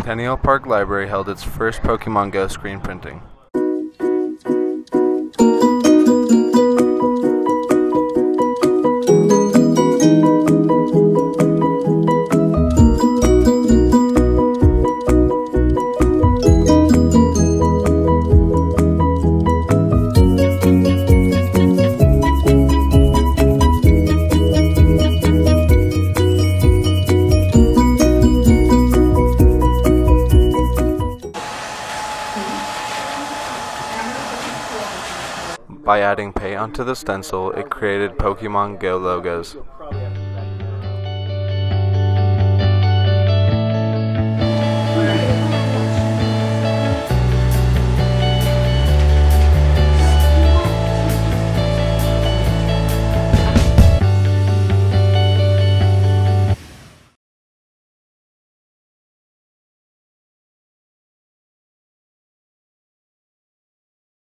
Centennial Park Library held its first Pokemon Go screen printing. By adding paint onto the stencil, it created Pokemon Go logos.